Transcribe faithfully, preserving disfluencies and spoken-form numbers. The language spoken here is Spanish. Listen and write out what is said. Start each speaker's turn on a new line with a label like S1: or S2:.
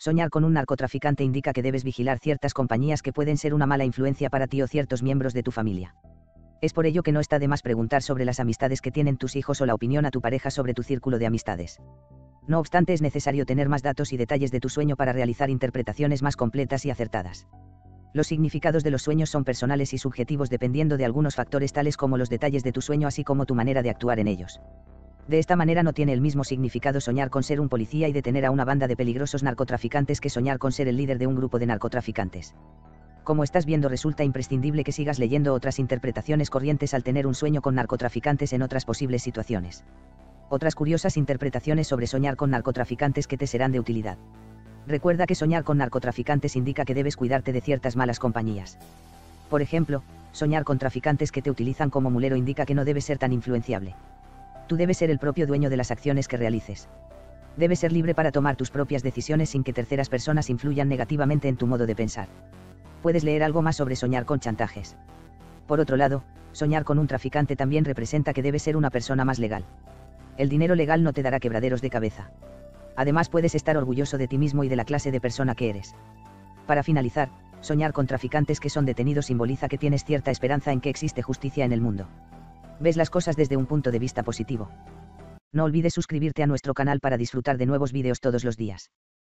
S1: Soñar con un narcotraficante indica que debes vigilar ciertas compañías que pueden ser una mala influencia para ti o ciertos miembros de tu familia. Es por ello que no está de más preguntar sobre las amistades que tienen tus hijos o la opinión a tu pareja sobre tu círculo de amistades. No obstante, es necesario tener más datos y detalles de tu sueño para realizar interpretaciones más completas y acertadas. Los significados de los sueños son personales y subjetivos dependiendo de algunos factores tales como los detalles de tu sueño así como tu manera de actuar en ellos. De esta manera no tiene el mismo significado soñar con ser un policía y detener a una banda de peligrosos narcotraficantes que soñar con ser el líder de un grupo de narcotraficantes. Como estás viendo, resulta imprescindible que sigas leyendo otras interpretaciones corrientes al tener un sueño con narcotraficantes en otras posibles situaciones. Otras curiosas interpretaciones sobre soñar con narcotraficantes que te serán de utilidad. Recuerda que soñar con narcotraficantes indica que debes cuidarte de ciertas malas compañías. Por ejemplo, soñar con traficantes que te utilizan como mulero indica que no debes ser tan influenciable. Tú debes ser el propio dueño de las acciones que realices. Debes ser libre para tomar tus propias decisiones sin que terceras personas influyan negativamente en tu modo de pensar. Puedes leer algo más sobre soñar con chantajes. Por otro lado, soñar con un traficante también representa que debes ser una persona más legal. El dinero legal no te dará quebraderos de cabeza. Además, puedes estar orgulloso de ti mismo y de la clase de persona que eres. Para finalizar, soñar con traficantes que son detenidos simboliza que tienes cierta esperanza en que existe justicia en el mundo. Ves las cosas desde un punto de vista positivo. No olvides suscribirte a nuestro canal para disfrutar de nuevos vídeos todos los días.